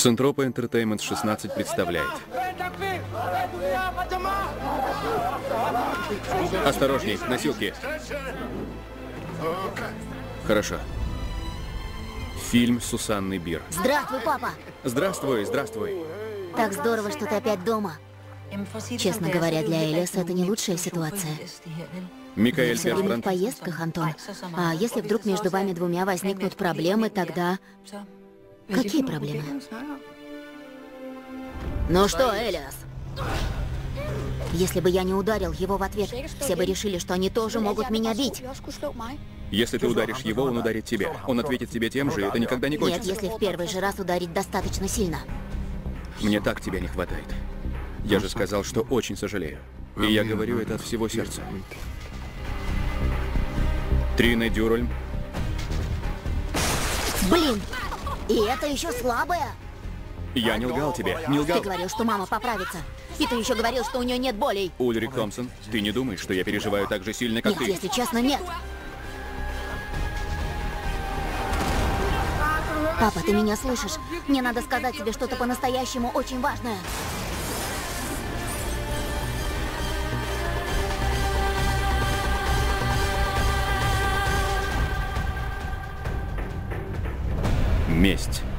Центропа Entertainment 16 представляет. Осторожней, носилки. Хорошо. Фильм Сусанны Бир. Здравствуй, папа. Здравствуй, здравствуй. Так здорово, что ты опять дома. Честно говоря, для Элиаса это не лучшая ситуация. Микаэль Все время в Персбранд. поездках, Антон. А если вдруг между вами двумя возникнут проблемы, тогда... Какие проблемы? Ну что, Элиас? Если бы я не ударил его в ответ, все бы решили, что они тоже могут меня бить. Если ты ударишь его, он ударит тебя. Он ответит тебе тем же, и это никогда не Нет, кончится. если в первый же раз ударить достаточно сильно. Мне так тебя не хватает. Я же сказал, что очень сожалею. И я говорю это от всего сердца. Трина Дюрольм. Блин! И это еще слабая? Я не лгал тебе, не Ты лгал. говорил, что мама поправится. И ты еще говорил, что у нее нет болей. Ульрик Томпсон, ты не думаешь, что я переживаю так же сильно, как Нет, ты? если честно, нет. Папа, ты меня слышишь? Мне надо сказать тебе что-то по-настоящему очень важное. Месть.